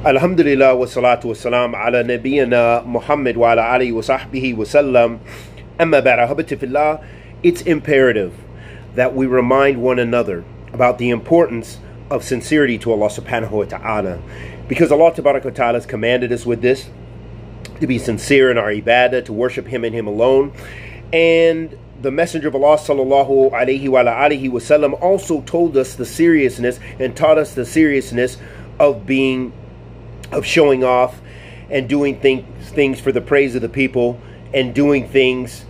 Alhamdulillah wa salatu wa salam ala nabiyyina Muhammad wa ala alihi wa sahbihi wa sallam. Amma ba'da, habati fillah. It's imperative that we remind one another about the importance of sincerity to Allah subhanahu wa ta'ala, because Allah tabarak wa ta'ala has commanded us with this, to be sincere in our ibadah, to worship Him and Him alone. And the Messenger of Allah sallallahu alayhi wa alihi wa sallam also told us the seriousness and taught us the seriousness of showing off and doing things for the praise of the people, and doing things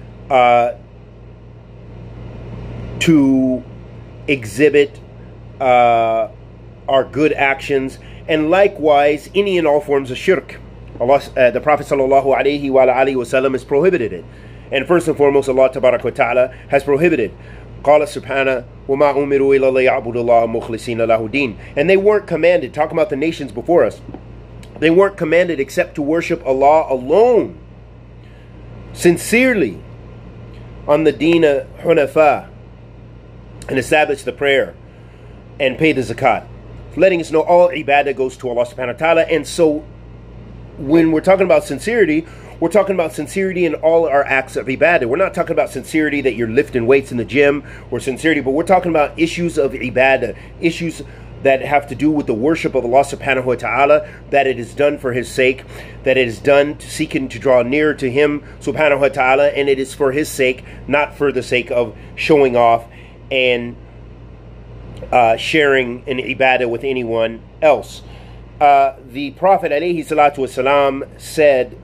to exhibit our good actions, and likewise any and all forms of shirk. The Prophet sallallahu alayhi wa alihi wa sallam has prohibited it, and first and foremost Allah tabarak wa ta'ala has prohibited. Qala subhanahu wa ma umiru illa liya'budullaha mukhlisina lahu din. And they weren't commanded, talking about the nations before us, they weren't commanded except to worship Allah alone, sincerely, on the deen of hunafa, and establish the prayer and pay the zakat, letting us know all ibadah goes to Allah subhanahu wa ta'ala. And so when we're talking about sincerity, we're talking about sincerity in all our acts of ibadah. We're not talking about sincerity that you're lifting weights in the gym, or sincerity, but we're talking about issues of ibadah, issues that have to do with the worship of Allah subhanahu wa ta'ala, that it is done for His sake, that it is done seeking to draw nearer to Him subhanahu wa ta'ala, and it is for His sake, not for the sake of showing off and sharing an ibadah with anyone else. The Prophet alayhi salatu wasalam said,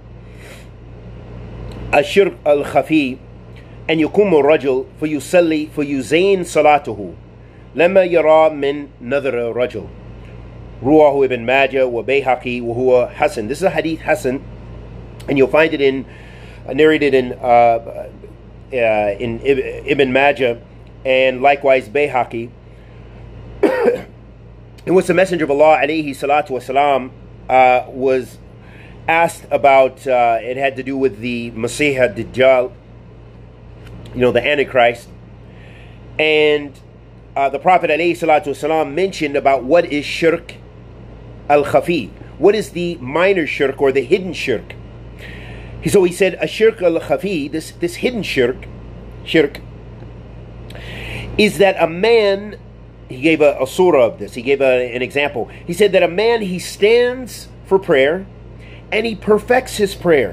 "Ashirk al-khafi an yukum al-rajul fayusalli fayuzain salatuhu lama yara min nadhar rajul, ruwahu ibn Majah wa Bayhaqi wa huwa Hasan." This is a hadith Hasan, and you'll find it narrated in Ibn Majah and likewise Bayhaqi. In which the Messenger of Allah alayhi salatu wasalam was asked about, it had to do with the Masih ad-Dajjal, the Antichrist, and the Prophet alayhi salatu wasalam mentioned about what is shirk al-khafi, what is the minor shirk or the hidden shirk. So he said, a shirk al-khafi, this hidden shirk is that a man, he gave a surah of this, he gave an example. He said that a man, he stands for prayer and he perfects his prayer,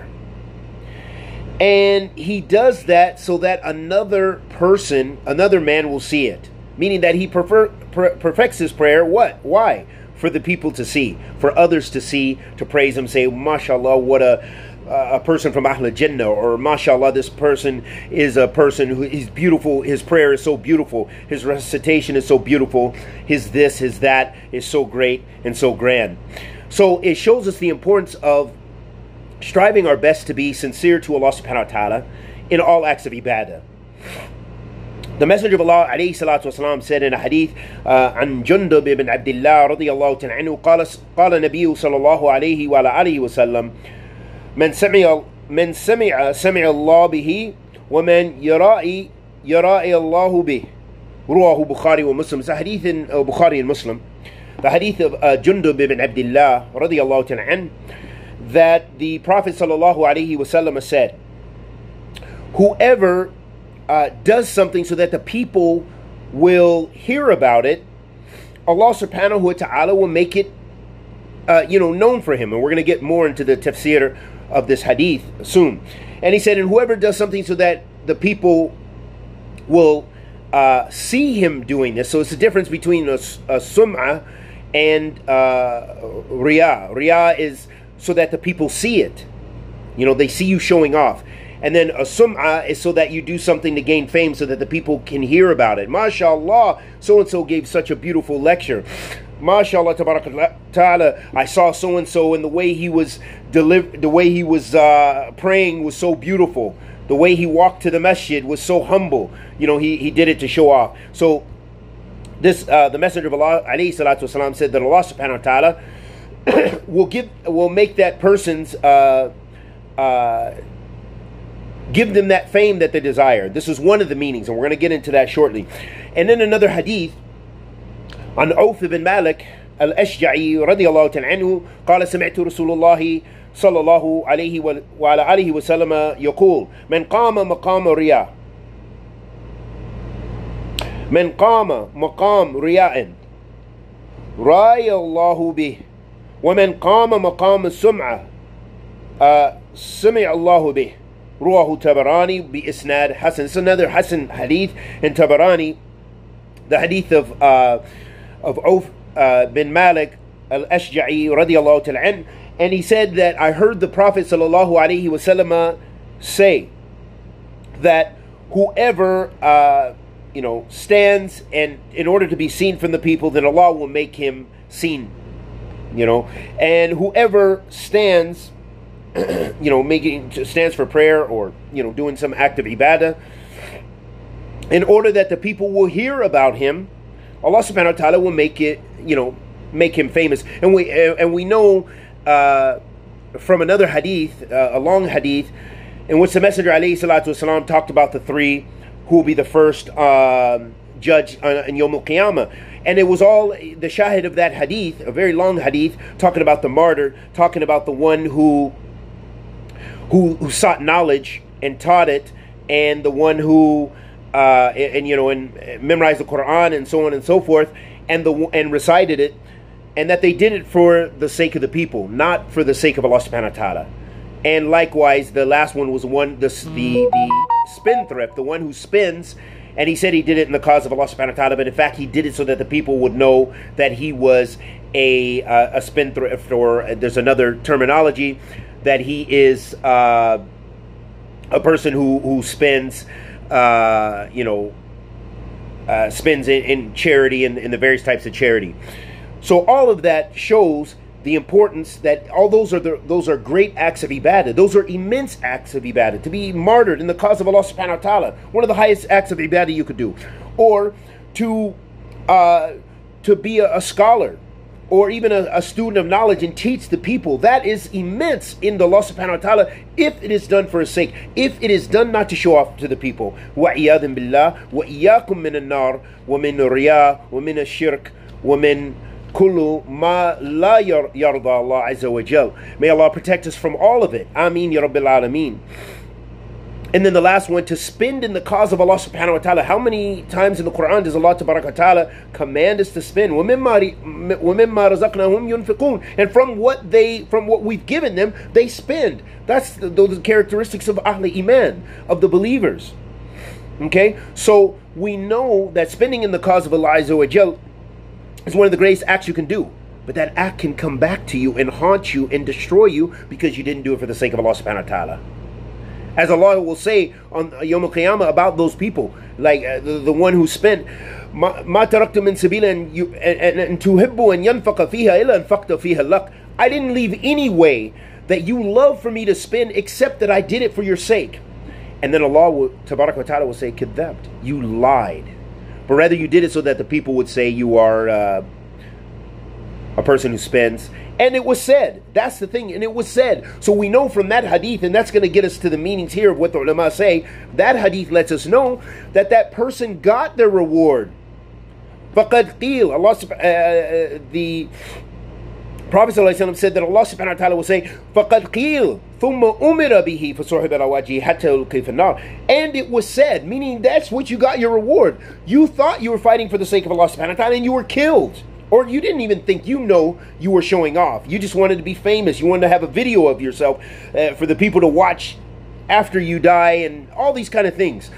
and he does that so that another man will see it, meaning that he perfects his prayer. Why? For the people to see, for others to see, to praise him, say, mashallah, what a person from Ahl Jannah, or mashallah, this person is a person who is beautiful, his prayer is so beautiful, his recitation is so beautiful, his this, his that is so great and so grand. So it shows us the importance of striving our best to be sincere to Allah subhanahu wa ta'ala in all acts of ibadah. The Messenger of Allah alayhi salatu wasalam said in a hadith, عن جندب ibn Abdullah رضي الله عنه قال النبي صلى الله عليه وعلى آله وسلم من سمع الله به ومن يرائي الله به, رواه Bukhari wa Muslim. It's a hadith in Bukhari and Muslim, the hadith of Jundub ibn Abdullah radiyallahu ta'ala an, that the Prophet sallallahu alaihi wasallam said, whoever does something so that the people will hear about it, Allah subhanahu wa ta'ala will make it known for him. And we're going to get more into the tafsir of this hadith soon. And he said, and whoever does something so that the people will see him doing this. So it's the difference between a sum'ah and riyah. Riyah is so that the people see it. They see you showing off. And then a sum'ah is so that you do something to gain fame so that the people can hear about it. MashaAllah, so-and-so gave such a beautiful lecture. MashaAllah, ta'ala, I saw so-and-so, and the way he was praying was so beautiful. The way he walked to the masjid was so humble. He did it to show off. So this, the Messenger of Allah alayhi salatu wasalam said that Allah subhanahu wa ta'ala will make that person's give them that fame that they desire. This is one of the meanings, and we're going to get into that shortly. And then another hadith on Auf ibn Malik الأشجعي رضي الله تعالى عنه قال سمعت رسول الله صلى الله عليه وعلى آله وسلم يقول من قام مقام رياء من قام مقام رياء راي الله به ومن قام مقام السمعة سمع الله به رواه Tabarani بإسناد حسن. It's another Hasan hadith in Tabarani, the hadith of Auf bin Malik al-Ashja'i radiyallahu ta'ala anhu, and he said that I heard the Prophet sallallahu alaihi wasallam say that whoever stands and in order to be seen from the people, then Allah will make him seen, and whoever stands stands for prayer or doing some act of ibadah in order that the people will hear about him, Allah subhanahu wa ta'ala will make him famous. And we know from another hadith, a long hadith, in which the Messenger alayhi salatu wasalam talked about the three who will be the first judge in Yawm al-Qiyamah. And it was all the shahid of that hadith, a very long hadith, talking about the martyr, talking about the one who sought knowledge and taught it, and the one who memorized the Qur'an and so on and so forth, and recited it, and that they did it for the sake of the people, not for the sake of Allah subhanahu wa ta'ala. And likewise, the last one was the spendthrift, the one who spends, and he said he did it in the cause of Allah subhanahu wa ta'ala, but in fact he did it so that the people would know that he was a spendthrift, or there's another terminology, that he is a person who spends spends in charity and in the various types of charity. So all of that shows the importance that all those are great acts of ibadah. Those are immense acts of ibadah. To be martyred in the cause of Allah subhanahu wa ta'ala, one of the highest acts of ibadah you could do. Or to be a scholar, or even a student of knowledge and teach the people. That is immense in the Allah subhanahu wa ta'ala if it is done for His sake. If it is done not to show off to the people. وَعِيَاذٍ بِاللَّهِ وَإِيَّاكُمْ مِنَ النَّارِ وَمِنَ الرِّيَاءِ وَمِنَ الشِّرْكِ وَمِنَ كُلُّ مَا لَا يَرْضَى اللَّهُ عَزَّ وَجَلَّ. May Allah protect us from all of it. Ameen ya Rabbil Alameen. And then the last one, to spend in the cause of Allah subhanahu wa ta'ala. How many times in the Qur'an does Allah tabaraka wa ta'ala command us to spend? وَمِمَّا رَزَقْنَاهُمْ يُنْفِقُونَ. And from what we've given them, they spend. That's those characteristics of Ahl Iman, of the believers. Okay? So we know that spending in the cause of Allah Azza wa Jal is one of the greatest acts you can do. But that act can come back to you and haunt you and destroy you because you didn't do it for the sake of Allah subhanahu wa ta'ala. As Allah will say on Yawm al-Qiyamah about those people, like the one who spent ما تركت من سبيل أن تحب أن ينفق فيها إلا أنفقت فيها لك. I didn't leave any way that you love for me to spend except that I did it for your sake. And then Allah will, Tabarak wa Ta'ala, will say, كذبت, you lied. But rather you did it so that the people would say you are a person who spends. And it was said. That's the thing. And it was said. So we know from that hadith, and that's going to get us to the meanings here of what the ulama say. That hadith lets us know that that person got their reward. فَقَدْ قِيلَ. The Prophet ﷺ said that Allah subhanahu wa ta'ala will say, فَقَدْ قِيلَ ثُمَّ أُمِرَ بِهِ فَصُحِبَ عَلَى وَجْهِهِ حَتَّى يُلْقِيَ فِي النَّارِ. And it was said, meaning that's what you got your reward. You thought you were fighting for the sake of Allah subhanahu wa ta'ala and you were killed. Or you didn't even think you were showing off. You just wanted to be famous. You wanted to have a video of yourself for the people to watch after you die and all these kind of things.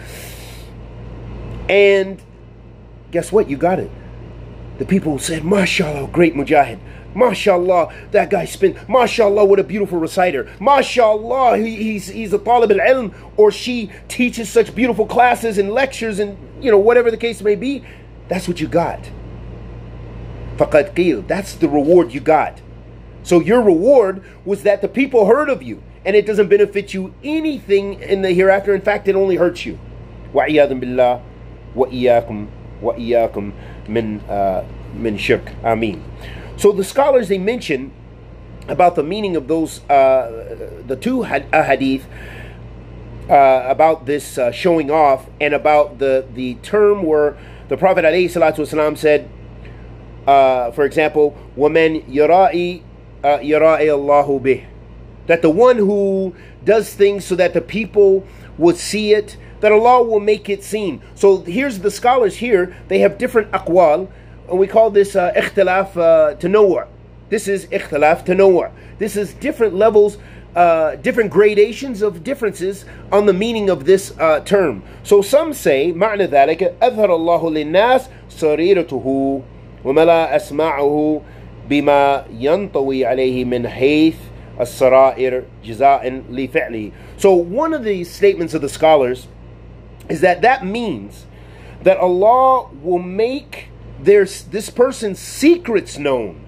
And guess what? You got it. The people said, MashaAllah, great mujahid. MashaAllah, that guy spent. MashaAllah, what a beautiful reciter. MashaAllah, he's a talib al-ilm. Or she teaches such beautiful classes and lectures and, whatever the case may be. That's what you got. فَقَدْ قِيلَ. That's the reward you got. So your reward was that the people heard of you, and it doesn't benefit you anything in the hereafter. In fact, it only hurts you. وَعِيَاذٍ بِاللَّهِ وَإِيَّاكُمْ مِنْ Shirk. Ameen. So the scholars, they mention about the meaning of those the two hadith about this showing off, and about the term where the Prophet ﷺ said, For example, وَمَنْ يَرَائِ اللَّهُ بِهِ, that the one who does things so that the people would see it, that Allah will make it seen. So here's the scholars here, they have different aqwal, and we call this ikhtilaf tanawwu'. This is ikhtilaf tanawwu'. This is different levels, different gradations of differences on the meaning of this term. So some say, معنى ذلك أظهر الله للناس سريرته وملأ أسماعه بما ينطوي عليه من حيث السرائر جزاء لفعله. So one of the statements of the scholars is that means that Allah will make this person's secrets known,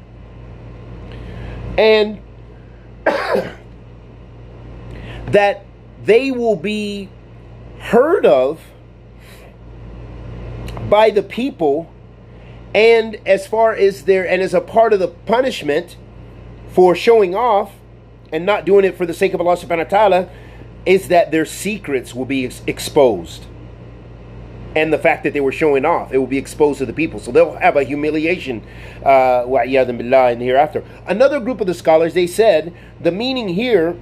and that they will be heard of by the people, and as far as as a part of the punishment for showing off and not doing it for the sake of Allah subhanahu wa ta'ala, is that their secrets will be exposed. And the fact that they were showing off, it will be exposed to the people. So they'll have a humiliation وَعِيَاذًا بِاللَّهِ in the hereafter. Another group of the scholars, they said, the meaning here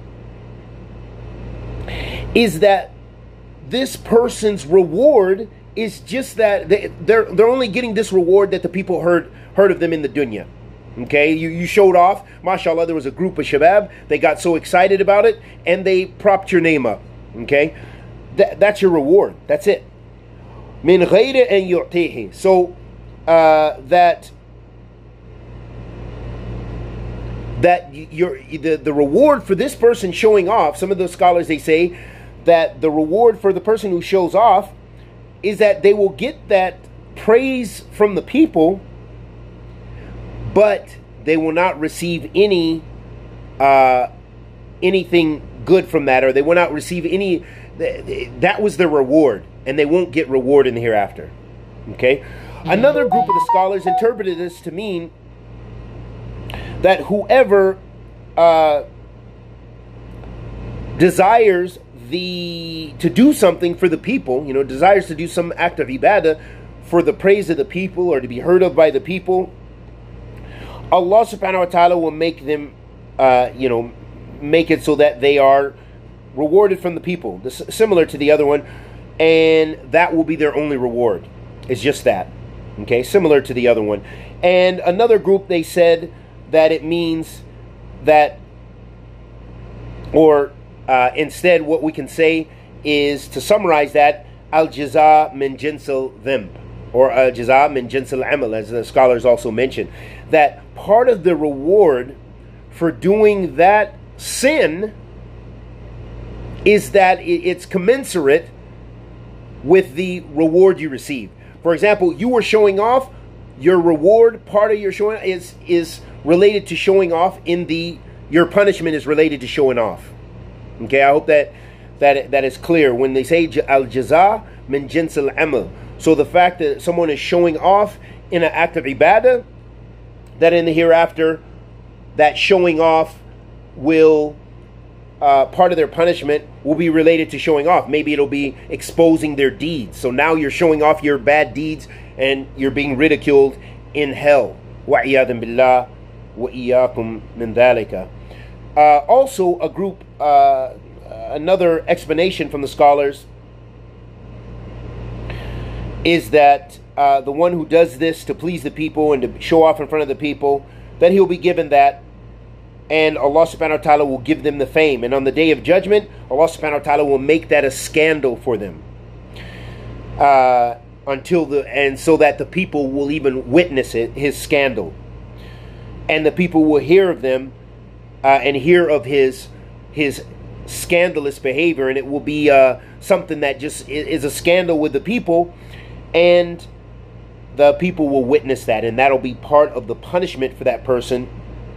is that this person's reward is just that they're only getting this reward that the people heard of them in the dunya. Okay, you showed off, mashallah, there was a group of shabab, they got so excited about it, and they propped your name up. Okay, that's your reward, that's it. Min ghayri an yu'tihi. So that the reward for this person showing off, some of those scholars, they say that the reward for the person who shows off is that they will get that praise from the people, but they will not receive anything good from that, or they will not receive any. That was their reward, and they won't get reward in the hereafter. Okay, another group of the scholars interpreted this to mean that whoever desires to do something for the people, desires to do some act of ibadah for the praise of the people or to be heard of by the people, Allah subhanahu wa ta'ala will make them, make it so that they are rewarded from the people, similar to the other one, and that will be their only reward. It's just that. Okay, similar to the other one. And another group, they said that it means that, or instead what we can say is, to summarize that, al-jaza min jinsil dhimb, or al-jaza min jinsil amal, as the scholars also mentioned, that part of the reward for doing that sin is that it's commensurate with the reward you receive. For example, you were showing off, your reward, part of your showing is related to showing off your punishment is related to showing off. Okay, I hope that is clear. When they say al-jaza min jins al-amal, so the fact that someone is showing off in an act of ibadah, that in the hereafter, that showing off will, part of their punishment will be related to showing off. Maybe it'll be exposing their deeds. So now you're showing off your bad deeds and you're being ridiculed in hell. وَعِيَاذًا بِاللَّهِ وَإِيَّاكُمْ مِنْ ذَلِكَ. Also, a group, another explanation from the scholars is that the one who does this to please the people and to show off in front of the people, that he'll be given that, and Allah subhanahu wa ta'ala will give them the fame. And on the day of judgment, Allah subhanahu wa ta'ala will make that a scandal for them. So that the people will even witness it, his scandal. And the people will hear of them and hear of his scandalous behavior, and it will be something that just is a scandal with the people, and the people will witness that, and that'll be part of the punishment for that person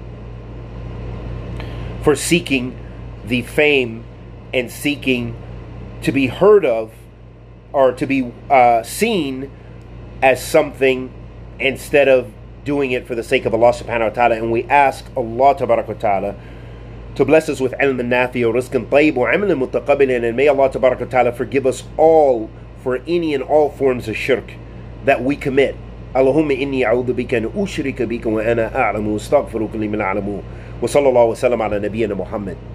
for seeking the fame and seeking to be heard of or to be seen as something instead of doing it for the sake of Allah subhanahu wa ta'ala. And we ask Allah tabarak wa ta'ala to bless us with ilm nafi wa rizqan tayyib wa amalan mutaqabbalan, and may Allah tabarak wa ta'ala forgive us all for any and all forms of shirk that we commit, اللهم إني أعوذ بك أن أشرك بك وأنا أعلم واستغفرك لمن أعلم وصلى الله وسلم على نبينا محمد